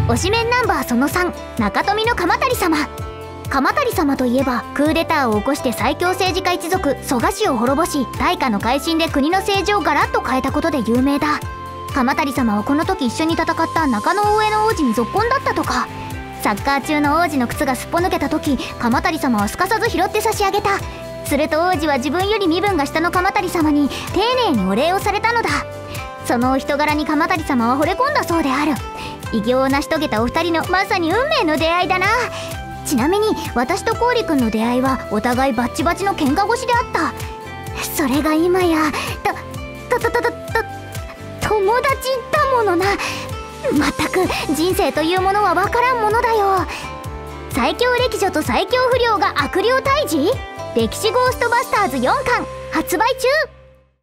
推しメンナンバーその3、中富の鎌足様。鎌足様といえばクーデターを起こして最強政治家一族蘇我氏を滅ぼし、大化の改新で国の政治をガラッと変えたことで有名だ。鎌足様はこの時一緒に戦った中野上の王子にぞっこんだったとか。サッカー中の王子の靴がすっぽ抜けた時、鎌足様はすかさず拾って差し上げた。すると王子は自分より身分が下の鎌足様に丁寧にお礼をされたのだ。そのお人柄に鎌足様は惚れ込んだそうである。偉業を成し遂げたお二人のまさに運命の出会いだな。ちなみに私と毛利君の出会いはお互いバッチバチの喧嘩腰であった。それが今や友達だものな。まったく人生というものは分からんものだよ。最強歴女と最強不良が悪霊退治、歴史ゴーストバスターズ4巻発売中。